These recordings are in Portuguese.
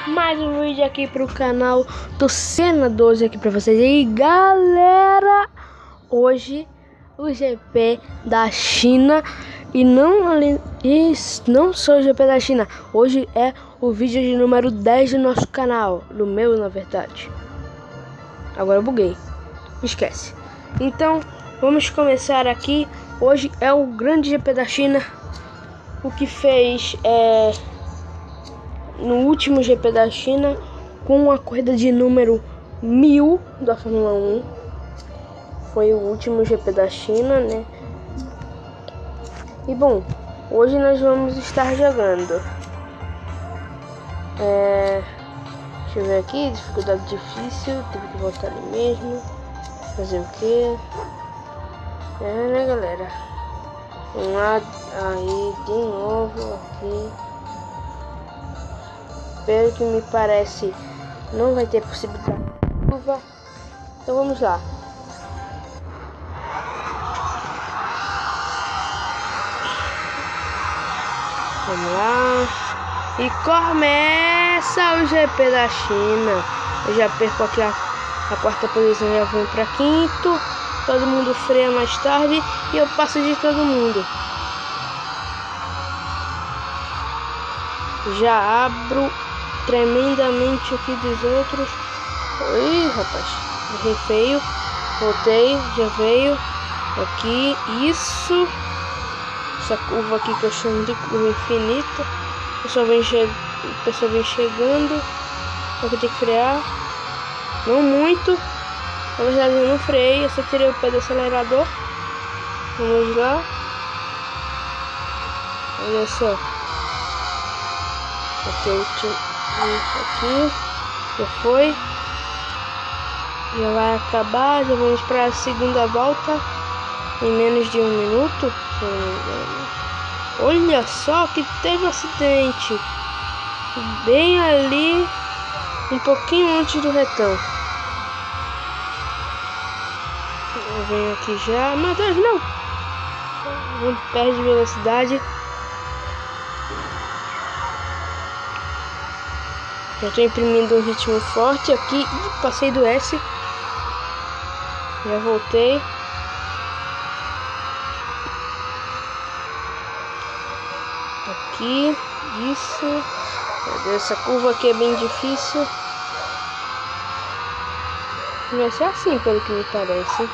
mais um vídeo aqui pro canal do Senna 12 aqui pra vocês. E galera, hoje o GP da China e não só o GP da China, hoje é o vídeo de número 10 do nosso canal, do meu na verdade. Agora eu buguei, esquece. Então vamos começar aqui. Hoje é o grande GP da China. O que fez no último GP da China, com a corrida de número 1000 da Fórmula 1. Foi o último GP da China, né? E bom, hoje nós vamos estar jogando. Deixa eu ver aqui, dificuldade difícil, tive que voltar ali mesmo. Fazer o que? Né galera? Vamos lá, aí de novo aqui. Pelo que me parece, não vai ter possibilidade de curva. Então vamos lá. Vamos lá. E começa o GP da China. Eu já perco aqui a quarta posição, já vou para quinto. Todo mundo freia mais tarde e eu passo de todo mundo. Já abro tremendamente aqui dos outros. Ih, rapaz, errei feio. Voltei, já veio. Aqui, isso. Essa curva aqui que eu chamo de curva infinita. O pessoal vem chegando. Aqui tem que frear. Não muito. Na verdade eu não freiei, eu só tirei o pé do acelerador. Vamos lá. Olha só. Aqui já foi, já vai acabar, já vamos para a segunda volta em menos de 1 minuto, se eu não me engano. Olha só que teve um acidente bem ali, um pouquinho antes do retão. Eu venho aqui já, meu Deus, não! Não perde velocidade. Já estou imprimindo um ritmo forte aqui. Passei do S. Já voltei. Aqui. Isso. Meu Deus, essa curva aqui é bem difícil. Vai ser assim, pelo que me parece.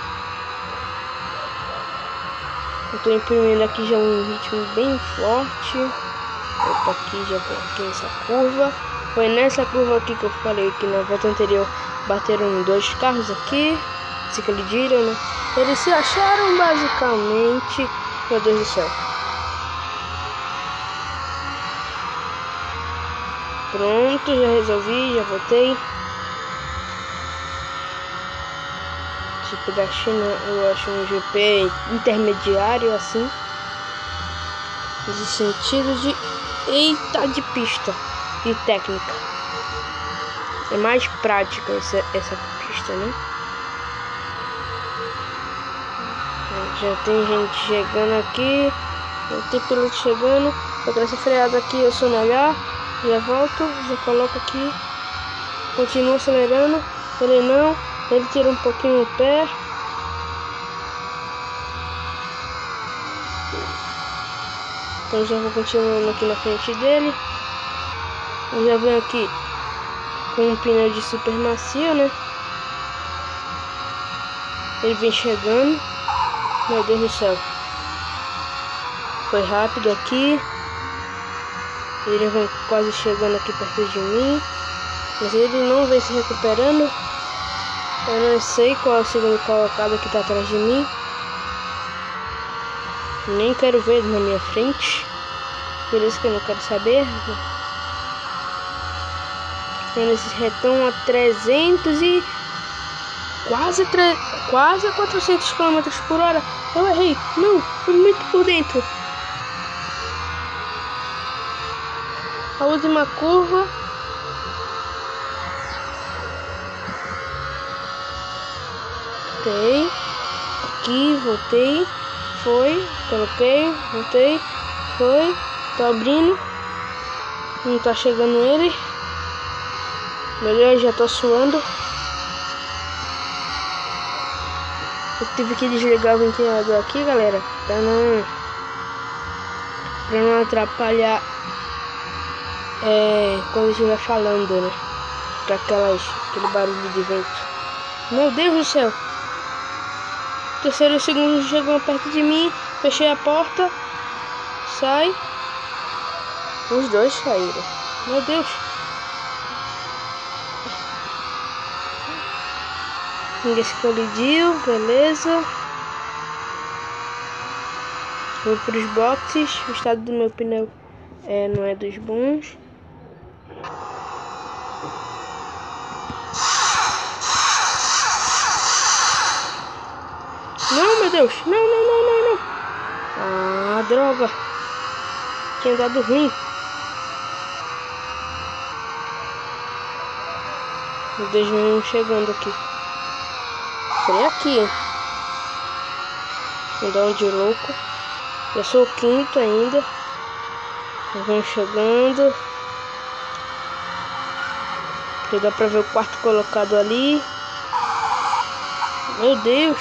Eu estou imprimindo aqui já um ritmo bem forte. Opa, aqui já vou aqui nessa curva. Foi nessa curva aqui que eu falei que na volta anterior bateram 2 carros aqui, se colidiram, né? Eles se acharam basicamente. Meu Deus do céu. Pronto, já resolvi, já voltei. Tipo da China, eu acho um GP intermediário assim. No sentido de de pista e técnica. É mais prática essa pista, né? Já tem gente chegando aqui. Já tem piloto chegando. Eu quero essa freada aqui, eu sou melhor. Já volto, já coloco aqui. Continuo acelerando. Ele não. Ele tira um pouquinho o pé. Então já vou continuando aqui na frente dele. Eu já venho aqui com um pneu de super macio, né? Ele vem chegando. Meu Deus do céu. Foi rápido aqui. Ele vem quase chegando aqui perto de mim. Mas ele não vem se recuperando. Eu não sei qual é o segundo colocado que está atrás de mim. Nem quero ver ele na minha frente. Por isso que eu não quero saber. Nesse retão a 300 e quase 400 km por hora. Eu errei. Não, fui muito por dentro. A última curva. Voltei. Aqui, voltei. Foi, coloquei, voltei. Foi, tô abrindo. Não tá chegando ele. Meu Deus, já tô suando. Eu tive que desligar o ventilador aqui, galera, pra não atrapalhar quando eu estiver falando, né? Pra aquele barulho de vento. Meu Deus do céu. O terceiro e o segundo chegou perto de mim. Fechei a porta. Sai. Os dois saíram. Meu Deus. Ninguém se colidiu. Beleza. Vou para os boxes. O estado do meu pneu não é dos bons. Não, meu Deus. Não. Ah, droga. Tinha dado ruim. Meu Deus, vem chegando aqui. Foi aqui, hein? Vou dar um de louco. Eu sou o quinto ainda. Vão chegando. Já dá pra ver o quarto colocado ali. Meu Deus.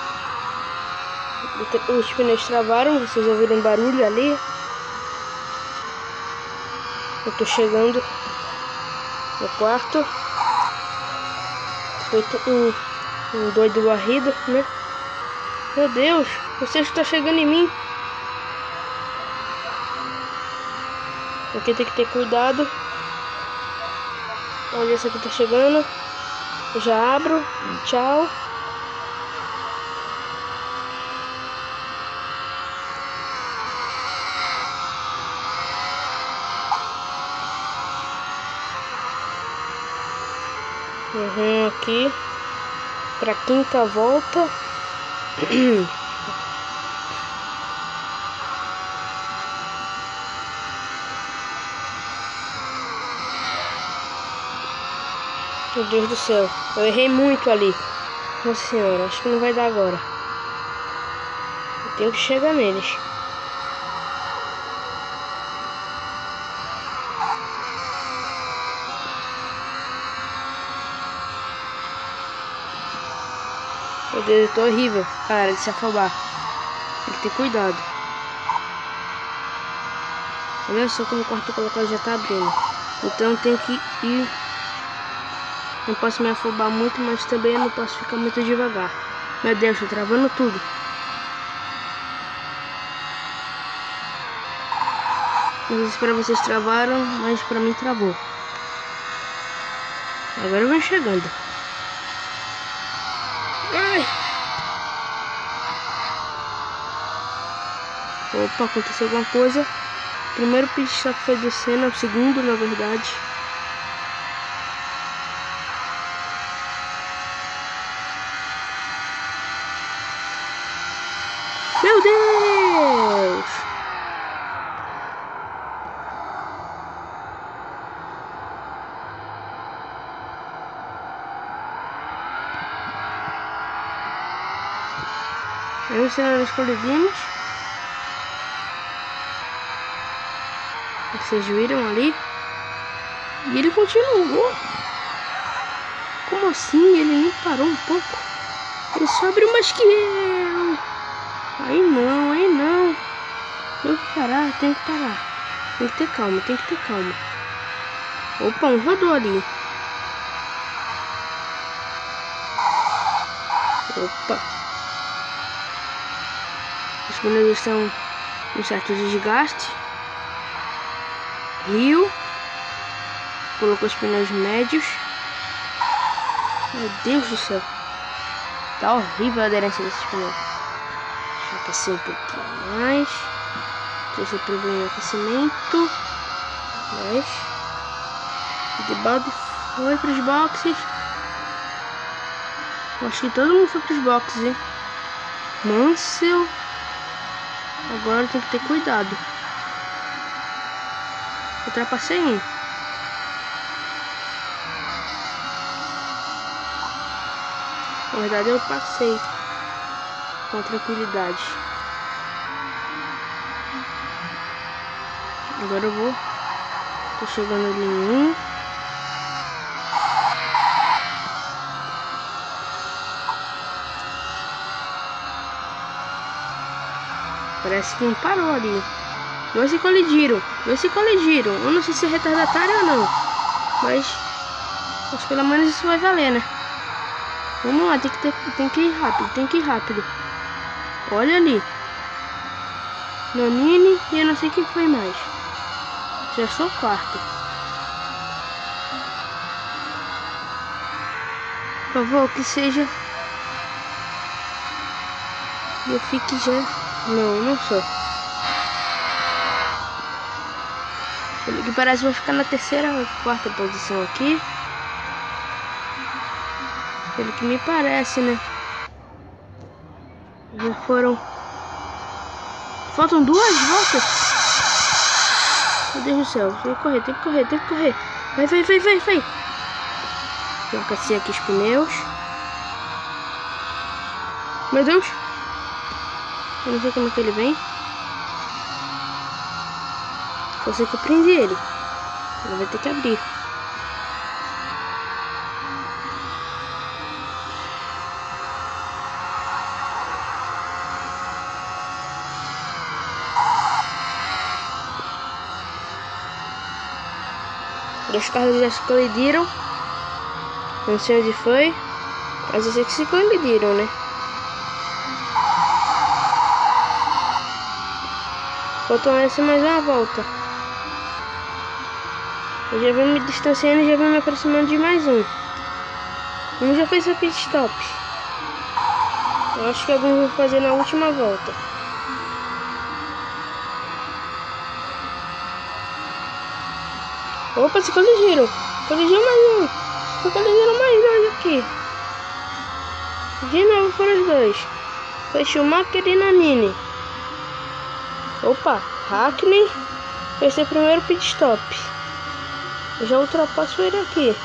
Os pneus travaram. Vocês ouviram um barulho ali? Eu tô chegando no quarto. Feito um doido varrido, né? Meu Deus, você está chegando em mim. Aqui tem que ter cuidado. Olha, esse aqui tá chegando. Já abro. Tchau. Aqui pra quinta volta. Meu Deus do céu, eu errei muito ali. Nossa senhora, acho que não vai dar agora. Eu tenho que chegar neles. Meu Deus, eu tô horrível. Cara, de se afobar. Tem que ter cuidado. Olha só como o quarto colocado já tá abrindo. Então tem que ir. Não posso me afobar muito, mas também não posso ficar muito devagar. Meu Deus, tô travando tudo. Não sei se pra vocês travaram, mas pra mim travou. Agora eu vou chegando. Ai! Opa, aconteceu alguma coisa. O primeiro pit stop foi descendo, o segundo na verdade. Meu Deus! Aí os colidinhos. Vocês viram ali? E ele continuou. Como assim? Ele nem parou um pouco. Ele só abriu mais que eu. Aí não. Tenho que parar. Tem que ter calma. Opa, um rodou ali. Opa. Os pneus estão com certo desgaste. Rio. Colocou os pneus médios. Meu Deus do céu. Tá horrível a aderência desses pneus. Deixa eu aquecer um pouquinho mais. Esse problema de aquecimento. Mais. De balde foi para os boxes. Eu acho que todo mundo foi para os boxes, hein? Mansell. Agora tem que ter cuidado. Ultrapassei um. Na verdade eu passei com tranquilidade. Agora eu vou. Tô chegando ali em um. Parece que não parou ali. Dois se colidiram. Eu não sei se é retardatário ou não. Mas pelo menos isso vai valer, né? Vamos lá, tem que ir rápido. Olha ali. Nanine e eu não sei quem foi mais. Já sou o quarto. Por favor, que seja. Eu fique já. Não sou. Pelo que parece, vou ficar na terceira ou quarta posição aqui. Pelo que me parece, né? Já foram. Faltam 2 voltas. Meu Deus do céu. Tem que correr. Vai. Eu cacei aqui os pneus. Meu Deus. Eu não sei como é que ele vem. Só sei que eu prendi ele. Ele vai ter que abrir. E os carros já se colidiram. Não sei onde foi. Mas eu sei que se colidiram, né? Faltam essa mais uma volta. Eu já vou me distanciando e já vou me aproximando de mais um. Um já fez seu pit stop. Eu acho que alguns vão fazer na última volta. Opa, se colidiram. Colidiu mais um. Se colidiram mais 2 aqui. De novo foram os 2. Foi Schumacher e Nanine. Opa, Hackney fez seu primeiro pit stop. Eu já ultrapasso ele aqui.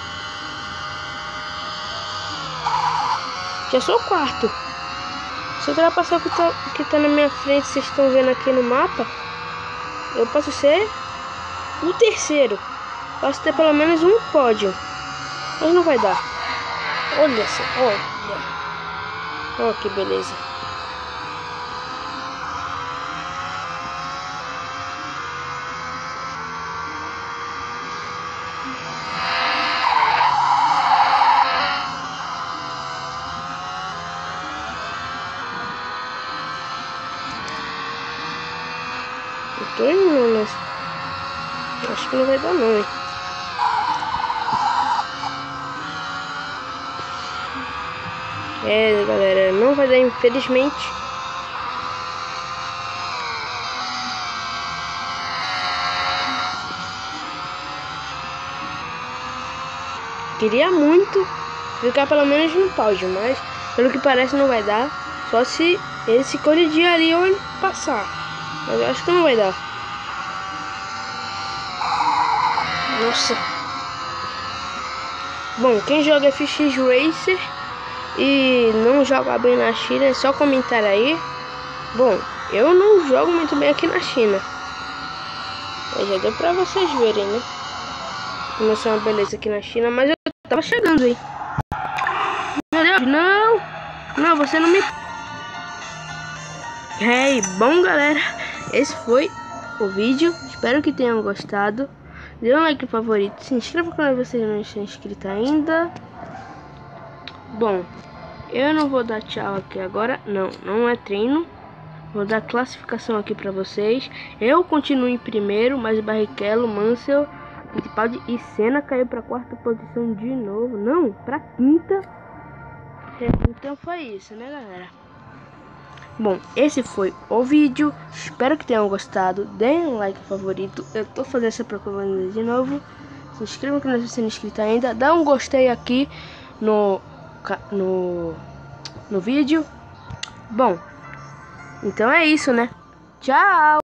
Já sou o quarto. Se eu ultrapassar o que tá na minha frente, vocês estão vendo aqui no mapa, eu posso ser o terceiro. Posso ter pelo menos um pódio. Mas não vai dar. Olha só, olha. Olha que beleza. Eu tô indo, né? Acho que não vai dar não, hein? É, galera, não vai dar, infelizmente. Queria muito ficar pelo menos no pódio, mas pelo que parece não vai dar. Só se ele se colidir ali ou ele passar. Mas eu acho que não vai dar. Nossa. Bom, quem joga FX Racer e não joga bem na China, é só comentar aí. Bom, eu não jogo muito bem aqui na China. Mas já deu pra vocês verem, né? Como é uma beleza aqui na China, mas eu tava chegando aí. Meu Deus, não, você não me... Hey, bom galera, esse foi o vídeo. Espero que tenham gostado. Dê um like favorito, se inscreva no canal se você não está inscrito ainda. Bom, eu não vou dar tchau aqui agora. Não é treino. Vou dar classificação aqui pra vocês. Eu continuo em primeiro, mas Barrichello, Mansell, Fittipaldi e Senna caiu pra 4ª posição de novo. Não, pra 5ª. Então foi isso, né, galera? Bom, esse foi o vídeo. Espero que tenham gostado. Deem um like favorito. Eu tô fazendo essa propaganda de novo. Se inscreva no canal se você não é inscrito ainda. Dá um gostei aqui no vídeo. Bom, então é isso, né? Tchau!